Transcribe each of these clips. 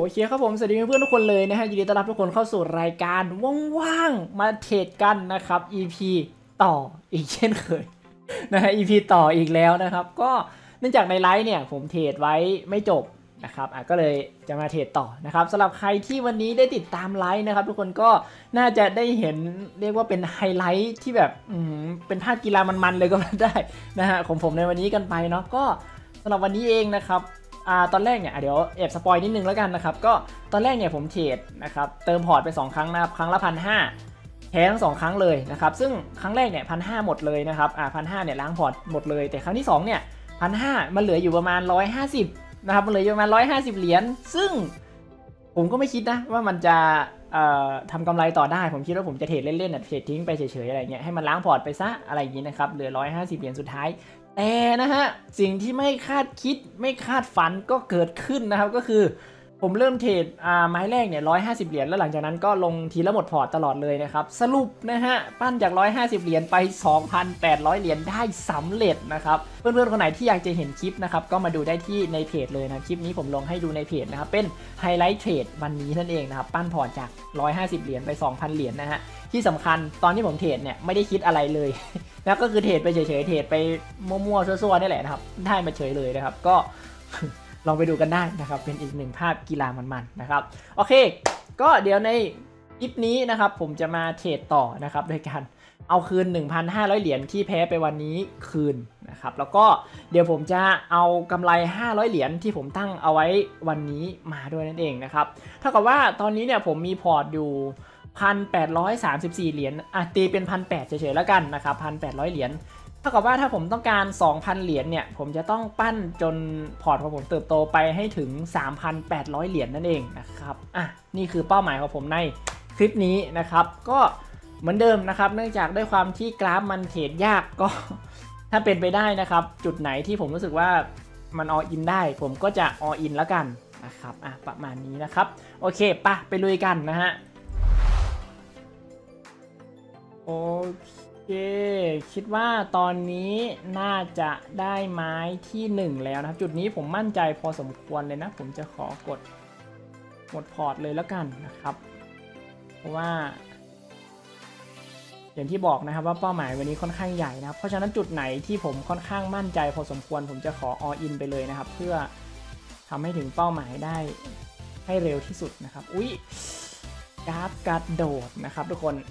เคครับผมสวัสดีเพื่อนๆทุกคนเลยนะฮะยินดีต้อนรับทุกคนเข้าสู่รายการว่างๆมาเทรดกันนะครับ EP ต่ออีกเช่นเคยนะฮะ EP ต่ออีกแล้วนะครับก็เนื่องจากในไลฟ์เนี่ยผมเทรดไว้ไม่จบนะครับก็เลยจะมาเทรดต่อนะครับสำหรับใครที่วันนี้ได้ติดตามไลฟ์นะครับทุกคนก็น่าจะได้เห็นเรียกว่าเป็นไฮไลท์ที่แบบเป็นภาพกีฬามันๆเลยก็ได้นะฮะของผมในวันนี้กันไปเนาะก็สำหรับวันนี้เองนะครับตอนแรกเนี่ยเดี๋ยวแอบสปอยนิดนึงแล้วกันนะครับก็ตอนแรกเนี่ยผมเทรดนะครับเติมพอร์ตไป2ครั้งนะครับครั้งละ1,500แพ้ทั้ง2ครั้งเลยนะครับซึ่งครั้งแรกเนี่ย1,500หมดเลยนะครับ1,500เนี่ยล้างพอร์ตหมดเลยแต่ครั้งที่2เนี่ย1,500มันเหลืออยู่ประมาณ150นะครับมันเหลืออยู่ประมาณ150เหรียญซึ่งผมก็ไม่คิดนะว่ามันจะทำกำไรต่อได้ผมคิดว่าผมจะเทรดเล่นๆเทรดทิ้งไปเฉยๆอะไรเงี้ยให้มันล้างพอร์ตไปซะอะไรอย่างนี้นะครับเหลือ150เหรียญสุดท้ายแต่นะฮะสิ่งที่ไม่คาดคิดไม่คาดฝันก็เกิดขึ้นนะครับก็คือผมเริ่มเทรดไม้แรกเนี่ย150เหรียญแล้วหลังจากนั้นก็ลงทีละหมดพอร์ตตลอดเลยนะครับสรุปนะฮะปั้นจาก150เหรียญไป 2,800 เหรียญได้สำเร็จนะครับเพื่อนๆคนไหนที่อยากจะเห็นคลิปนะครับก็มาดูได้ที่ในเพจเลยนะคลิปนี้ผมลงให้ดูในเพจนะครับเป็นไฮไลท์เทรดวันนี้นั่นเองนะครับปั้นพอร์ตจาก150เหรียญไป 2,000 เหรียญนะฮะที่สำคัญตอนที่ผมเทรดเนี่ยไม่ได้คิดอะไรเลยแล้วก็คือเทรดไปเฉยๆเทรดไปมั่วๆซั่วๆนี่แหละนะครับได้มาเฉยเลยนะครับก็ลองไปดูกันได้นะครับเป็นอีกหนึ่งภาพกีฬามันๆนะครับโอเคก็เดี๋ยวในคลิปนี้นะครับผมจะมาเทรดต่อนะครับโดยการเอาคืน 1,500 เหรียญที่แพ้ไปวันนี้คืนนะครับแล้วก็เดี๋ยวผมจะเอากำไร500เหรียญที่ผมตั้งเอาไว้วันนี้มาด้วยนั่นเองนะครับเท่ากับว่าตอนนี้เนี่ยผมมีพอร์ตอยู่1,834 เหรียญตีเป็น 1,800 เฉยๆแล้วกันนะครับ 1,800 เหรียญเท่ากับว่าถ้าผมต้องการ 2,000 เหรียญเนี่ยผมจะต้องปั้นจนพอร์ตของผมเติบโตไปให้ถึง 3,800 เหรียญนั่นเองนะครับนี่คือเป้าหมายของผมในคลิปนี้นะครับก็เหมือนเดิมนะครับเนื่องจากด้วยความที่กราฟมันเทรดยากก็ถ้าเป็นไปได้นะครับจุดไหนที่ผมรู้สึกว่ามันออินได้ผมก็จะออินแล้วกันนะครับประมาณนี้นะครับโอเคไปลุยกันนะฮะโอเคคิดว่าตอนนี้น่าจะได้ไม้ที่1แล้วนะครับจุดนี้ผมมั่นใจพอสมควรเลยนะผมจะขอกดหมดพอร์ตเลยแล้วกันนะครับเพราะว่าอย่างที่บอกนะครับว่าเป้าหมายวันนี้ค่อนข้างใหญ่นะครับเพราะฉะนั้นจุดไหนที่ผมค่อนข้างมั่นใจพอสมควรผมจะขอ all in ไปเลยนะครับเพื่อทำให้ถึงเป้าหมายได้ให้เร็วที่สุดนะครับอุ๊ยกราฟกระโดดนะครับทุกคน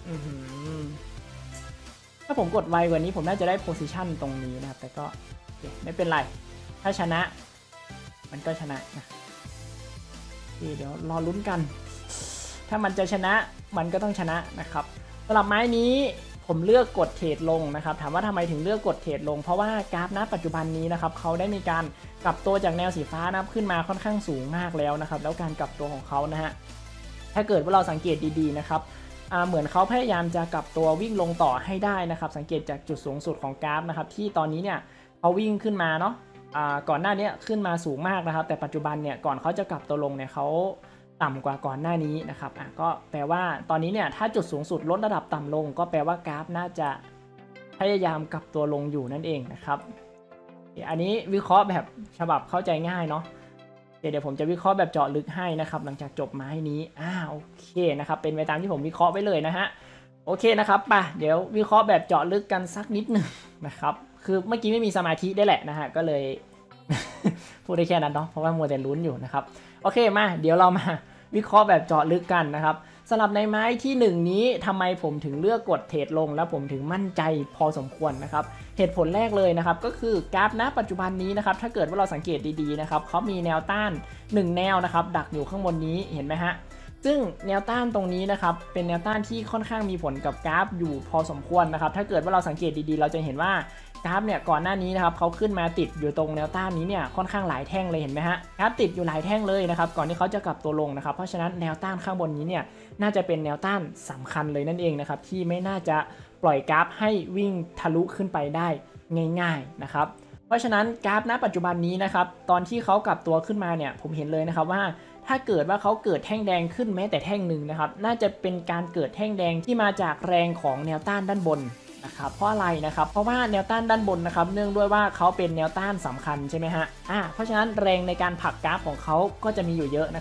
ถ้าผมกดไวกว่านี้ผมน่าจะได้โพซิชันตรงนี้นะครับแต่ก็ไม่เป็นไรถ้าชนะมันก็ชนะนะเดี๋ยวรอลุ้นกันถ้ามันจะชนะมันก็ต้องชนะนะครับสำหรับไม้นี้ผมเลือกกดเทรดลงนะครับถามว่าทำไมถึงเลือกกดเทรดลงเพราะว่ากราฟณปัจจุบันนี้นะครับเขาได้มีการกลับตัวจากแนวสีฟ้านะครับขึ้นมาค่อนข้างสูงมากแล้วนะครับแล้วการกลับตัวของเขานะฮะถ้าเกิดว่าเราสังเกตดีๆนะครับเหมือนเขาพยายามจะกลับตัววิ่งลงต่อให้ได้นะครับสังเกตจากจุดสูงสุดของกราฟนะครับที่ตอนนี้เนี่ยเขาวิ่งขึ้นมาเนาะก่อนหน้านี้ขึ้นมาสูงมากนะครับแต่ปัจจุบันเนี่ยก่อนเขาจะกลับตัวลงเนี่ยเขาต่ำกว่าก่อนหน้านี้นะครับก็แปลว่าตอนนี้เนี่ยถ้าจุดสูงสุดลดระดับต่ำลงก็แปลว่ากราฟน่าจะพยายามกลับตัวลงอยู่นั่นเองนะครับอันนี้วิเคราะห์แบบฉบับเข้าใจง่ายเนาะเดี๋ยวผมจะวิเคราะห์แบบเจาะลึกให้นะครับหลังจากจบไม้นี้โอเคนะครับเป็นไปตามที่ผมวิเคราะห์ไว้เลยนะฮะโอเคนะครับเดี๋ยววิเคราะห์แบบเจาะลึกกันสักนิดหนึ่งนะครับคือเมื่อกี้ไม่มีสมาธิได้แหละนะฮะก็เลย พูดได้แค่นั้นเนาะเพราะว่ามัวแต่ลุ้นอยู่นะครับโอเคมาเดี๋ยวเรามาวิเคราะห์แบบเจาะลึกกันนะครับสำหรับในไม้ที่1นี้ทำไมผมถึงเลือกกดเทรดลงแล้วผมถึงมั่นใจพอสมควรนะครับเหตุผลแรกเลยนะครับก็คือกราฟณปัจจุบันนี้นะครับถ้าเกิดว่าเราสังเกตดีๆนะครับเขามีแนวต้าน1แนวนะครับดักอยู่ข้างบนนี้เห็นไหมฮะซึ่งแนวต้านตรงนี้นะครับเป็นแนวต้านที่ค่อนข้างมีผลกับกราฟอยู่พอสมควรนะครับถ้าเกิดว่าเราสังเกตดีๆเราจะเห็นว่ากราฟเนี่ยก่อนหน้านี้นะครับเขาขึ้นมาติดอยู่ตรงแนวต้านนี้เนี่ยค่อนข้างหลายแท่งเลยเห็นไหมฮะกราฟติดอยู่หลายแท่งเลยนะครับก่อนที่เขาจะกลับตัวลงนะครับเพราะฉะนั้นแนวต้านข้างบนนี้เนี่ยน่าจะเป็นแนวต้านสำคัญเลยนั่นเองนะครับที่ไม่น่าจะปล่อยกราฟให้วิ่งทะลุขึ้นไปได้ง่ายๆนะครับเพราะฉะนั้นกราฟณปัจจุบันนี้นะครับตอนที่เขากลับตัวขึ้นมาเนี่ยผมเห็นเลยนะครับว่าถ้าเกิดว่าเขาเกิดแท่งแดงขึ้นแม้แต่แท่งหนึ่งนะครับน่าจะเป็นการเกิดแท่งแดงที่มาจากแรงของแนวต้านด้านบน นะครับเพราะอะไรนะครับเพราะว่าแนวต้านด้านบนนะครับเนื่องด้วยว่าเขาเป็นแนวต้านสำคัญใช่ไหมฮะเพราะฉะนั้นแรงในการผลักกราฟของเขาก็จะมีอยู่เยอะนะครับ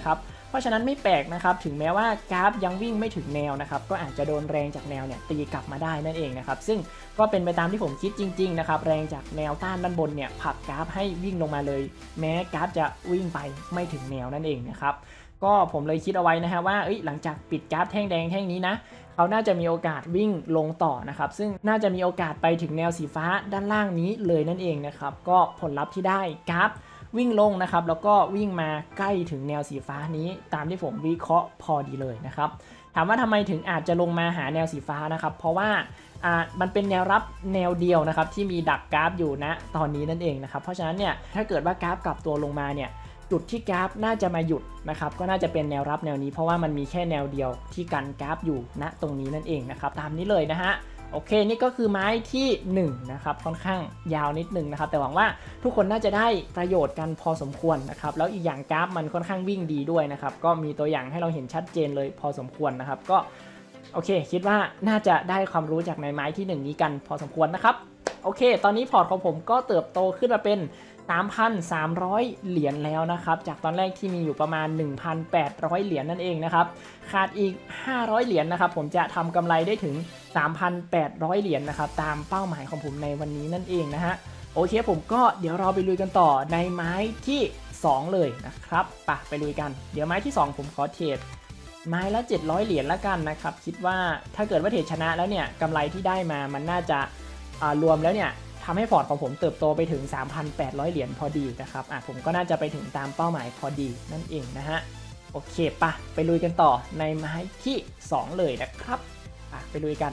เพราะฉะนั้นไม่แปลกนะครับถึงแม้ว่ากราฟยังวิ่งไม่ถึงแนวนะครับก็อาจจะโดนแรงจากแนวเนี่ยตีกลับมาได้นั่นเองนะครับซึ่งก็เป็นไปตามที่ผมคิดจริงๆนะครับแรงจากแนวต้านด้านบนเนี่ยผลักกราฟให้วิ่งลงมาเลยแม้กราฟจะวิ่งไปไม่ถึงแนวนั่นเองนะครับก็ผมเลยคิดเอาไว้นะฮะว่าหลังจากปิดกราฟแท่งแดงแท่งนี้นะเขาน่าจะมีโอกาสวิ่งลงต่อนะครับซึ่งน่าจะมีโอกาสไปถึงแนวสีฟ้าด้านล่างนี้เลยนั่นเองนะครับก็ผลลัพธ์ที่ได้กราฟวิ่งลงนะครับแล้วก็วิ่งมาใกล้ถึงแนวสีฟ้านี้ตามที่ผมวิเคราะห์พอดีเลยนะครับถามว่าทำไมถึงอาจจะลงมาหาแนวสีฟ้านะครับเพราะว่ามันเป็นแนวรับแนวเดียวนะครับที่มีดักกราฟอยู่ณตอนนี้นั่นเองนะครับเพราะฉะนั้นเนี่ยถ้าเกิดว่ากราฟกลับตัวลงมาเนี่ยจุดที่กราฟน่าจะมาหยุดนะครับก็น่าจะเป็นแนวรับแนวนี้เพราะว่ามันมีแค่แนวเดียวที่กันกราฟอยู่ณตรงนี้นั่นเองนะครับตามนี้เลยนะฮะโอเคนี่ก็คือไม้ที่1นะครับค่อนข้างยาวนิดนึงนะครับแต่หวังว่าทุกคนน่าจะได้ประโยชน์กันพอสมควรนะครับแล้วอีกอย่างกราฟมันค่อนข้างวิ่งดีด้วยนะครับก็มีตัวอย่างให้เราเห็นชัดเจนเลยพอสมควรนะครับก็โอเคคิดว่าน่าจะได้ความรู้จากในไม้ที่1นี้กันพอสมควรนะครับโอเคตอนนี้พอร์ตของผมก็เติบโตขึ้นมาเป็น3,300 เหรียญแล้วนะครับจากตอนแรกที่มีอยู่ประมาณ 1,800 เหรียญนั่นเองนะครับขาดอีก500เหรียญนะครับผมจะทำกำไรได้ถึง 3,800 เหรียญนะครับตามเป้าหมายของผมในวันนี้นั่นเองนะฮะโอเคผมก็เดี๋ยวเราไปลุยกันต่อในไม้ที่2เลยนะครับไปลุยกันเดี๋ยวไม้ที่2ผมขอเทรดไม้ละ700เหรียญละกันนะครับคิดว่าถ้าเกิดว่าเทรดชนะแล้วเนี่ยกำไรที่ได้มามันน่าจะรวมแล้วเนี่ยทำให้พอร์ตของผมเติบโตไปถึง 3,800 เหรียญพอดีนะครับผมก็น่าจะไปถึงตามเป้าหมายพอดีนั่นเองนะฮะโอเคไปลุยกันต่อในไม้ที่2เลยนะครับไปลุยกัน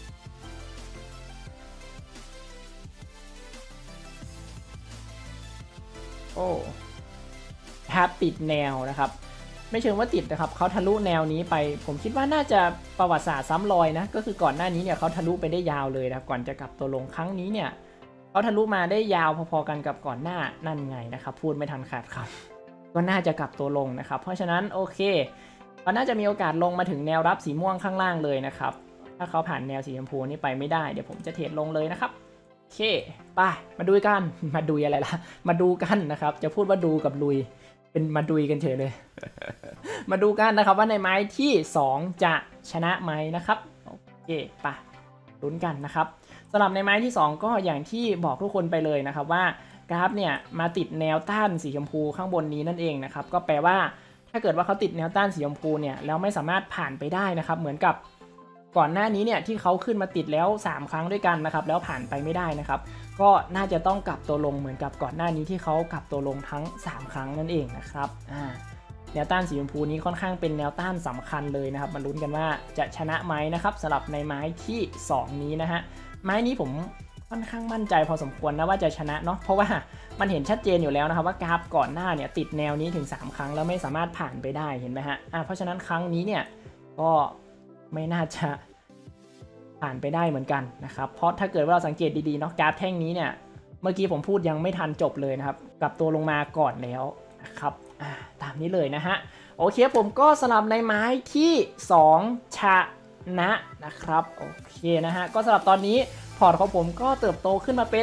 โอ้ครับติดแนวนะครับไม่เชิงว่าติดนะครับเขาทะลุแนวนี้ไปผมคิดว่าน่าจะประวัติศาสตร์ซ้ำรอยนะก็คือก่อนหน้านี้เนี่ยเขาทะลุไปได้ยาวเลยนะก่อนจะกลับตัวลงครั้งนี้เนี่ยเขาทะลุมาได้ยาวพอๆกันกับก่อนหน้านั่นไงนะครับพูดไม่ทันขาดคำก็น่าจะกลับตัวลงนะครับเพราะฉะนั้นโอเคเขาน่าจะมีโอกาสลงมาถึงแนวรับสีม่วงข้างล่างเลยนะครับถ้าเขาผ่านแนวสีชมพูนี่ไปไม่ได้เดี๋ยวผมจะเทรดลงเลยนะครับโอเคมาดูกันมาดูอะไรล่ะมาดูกันนะครับจะพูดว่าดูกับลุยเป็นมาดูกันเฉยเลย มาดูกันนะครับว่าในไม้ที่2จะชนะไหมนะครับโอเคลุ้นกันนะครับสำหรับในไม้ที่2ก็อย่างที่บอกทุกคนไปเลยนะครับว่ากราฟเนี่ยมาติดแนวต้านสีชมพูข้างบนนี้นั่นเองนะครับก็แปลว่าถ้าเกิดว่าเขาติดแนวต้านสีชมพูเนี่ยแล้วไม่สามารถผ่านไปได้นะครับเหมือนกับก่อนหน้านี้เนี่ยที่เขาขึ้นมาติดแล้ว3ครั้งด้วยกันนะครับแล้วผ่านไปไม่ได้นะครับก็น่าจะต้องกลับตัวลงเหมือนกับก่อนหน้านี้ที่เขากลับตัวลงทั้ง3ครั้งนั่นเองนะครับแนวต้านสีชมพูนี้ค่อนข้างเป็นแนวต้านสำคัญเลยนะครับมาลุ้นกันว่าจะชนะไหมนะครับสำหรับในไม้ที่2นี้นะฮะไม้นี้ผมค่อนข้างมั่นใจพอสมควรนะว่าจะชนะเนาะเพราะว่ามันเห็นชัดเจนอยู่แล้วนะครับว่ากราฟก่อนหน้าเนี่ยติดแนวนี้ถึง3ครั้งแล้วไม่สามารถผ่านไปได้เห็นไหมฮะเพราะฉะนั้นครั้งนี้เนี่ยก็ไม่น่าจะผ่านไปได้เหมือนกันนะครับเพราะถ้าเกิดว่าเราสังเกตดีๆเนาะกราฟแท่งนี้เนี่ยเมื่อกี้ผมพูดยังไม่ทันจบเลยนะครับกลับตัวลงมาก่อนแล้วนะครับตามนี้เลยนะฮะโอเคผมก็สลับในไม้ที่2ชนะครับโอเคนะฮะก็สำหรับตอนนี้พอร์ตของผมก็เติบโตขึ้นมาเป็น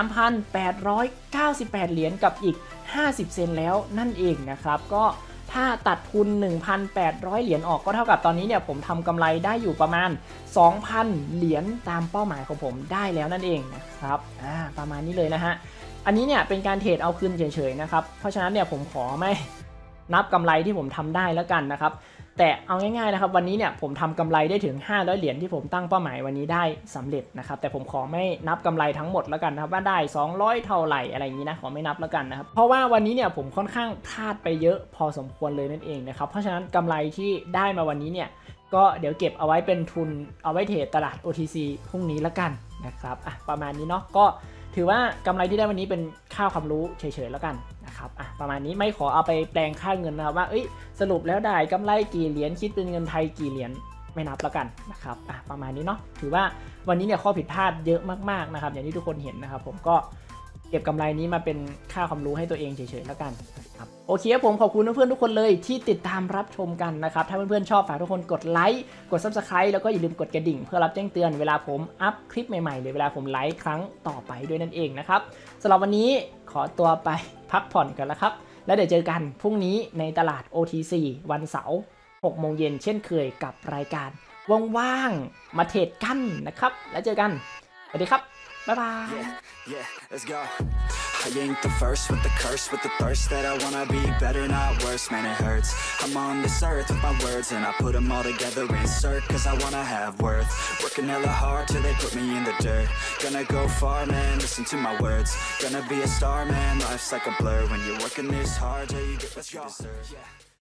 3,898 เหรียญกับอีก50 เซนแล้วนั่นเองนะครับก็ถ้าตัดทุน 1,800 เหรียญออกก็เท่ากับตอนนี้เนี่ยผมทำกำไรได้อยู่ประมาณ 2,000 เหรียญตามเป้าหมายของผมได้แล้วนั่นเองนะครับประมาณนี้เลยนะฮะอันนี้เนี่ยเป็นการเทรดเอาคืนเฉยๆนะครับเพราะฉะนั้นเนี่ยผมขอไม่นับกำไรที่ผมทำได้แล้วกันนะครับแต่เอาง่ายๆนะครับวันนี้เนี่ยผมทำกำไรได้ถึง500เหรียญที่ผมตั้งเป้าหมายวันนี้ได้สำเร็จนะครับแต่ผมขอไม่นับกำไรทั้งหมดแล้วกันนะครับว่าได้200เท่าไหร่อะไรอย่างนี้นะขอไม่นับแล้วกันนะครับเพราะว่าวันนี้เนี่ยผมค่อนข้างพลาดไปเยอะพอสมควรเลยนั่นเองนะครับเพราะฉะนั้นกำไรที่ได้มาวันนี้เนี่ยก็เดี๋ยวเก็บเอาไว้เป็นทุนเอาไว้เทรดตลาด OTC พรุ่งนี้แล้วกันนะครับประมาณนี้เนาะก็ถือว่ากำไรที่ได้วันนี้เป็นค่าความรู้เฉยๆแล้วกันนะครับประมาณนี้ไม่ขอเอาไปแปลงค่าเงินนะครับว่าสรุปแล้วได้กำไรกี่เหรียญคิดเป็นเงินไทยกี่เหรียญไม่นับแล้วกันนะครับประมาณนี้เนาะถือว่าวันนี้เนี่ยข้อผิดพลาดเยอะมากๆนะครับอย่างที่ทุกคนเห็นนะครับผมก็เก็บกำไรนี้มาเป็นค่าความรู้ให้ตัวเองเฉยๆแล้วกันนะครับโอเคผมขอบคุณเพื่อนๆทุกคนเลยที่ติดตามรับชมกันนะครับถ้าเพื่อนๆชอบฝากทุกคนกดไลค์กด Subscribe แล้วก็อย่าลืมกดกระดิ่งเพื่อรับแจ้งเตือนเวลาผมอัพคลิปใหม่ๆหรือเวลาผมไลฟ์ครั้งต่อไปด้วยนั่นเองนะครับสำหรับวันนี้ขอตัวไปพักผ่อนกันแล้วครับแล้วเดี๋ยวเจอกันพรุ่งนี้ในตลาด OTC วันเสาร์6 โมงเย็นเช่นเคยกับรายการว่างๆมาเทรดกันนะครับแล้วเจอกันสวัสดีครับบ๊ายบาย Yeah, let's go. I ain't the first with the curse, with the thirst that I wanna be better, not worse, man it hurts. I'm on this earth with my words and I put them all together, insert, cause I wanna have worth. Working hella hard till they put me in the dirt. Gonna go far, man, listen to my words. Gonna be a star, man, life's like a blur. When you're working this hard, yeah, you get what you deserve.